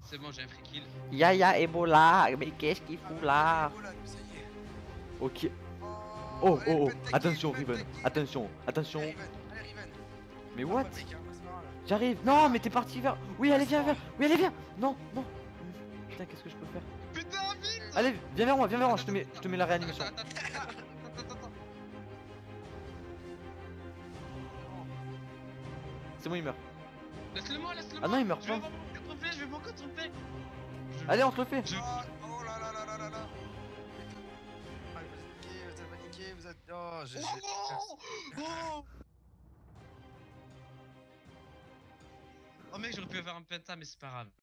C'est bon, j'ai un free kill. Yaya Ebola, mais qu'est-ce qu'il fout là? Ok. Oh, oh, oh, attention, Riven, attention, attention. Allez, Riven. Mais Ah, what? pas mec, hein, c'est pas grave. J'arrive. Non, mais t'es parti vers. Oui, allez, viens, viens. Oui, allez, viens. Non, non. Putain, qu'est-ce que je peux faire? Putain, vite! Allez, viens vers moi, je te mets la réanimation. Attends. C'est bon, il meurt. Laisse-le-moi. Ah non, il meurt pas. Je vais m'en contre-tromper. Allez, on te le fait. Oh là là là là là là. Ah, vous êtes paniqué, vous êtes... Oh, j'ai... Oh mec, j'aurais pu avoir un penta, mais c'est pas grave.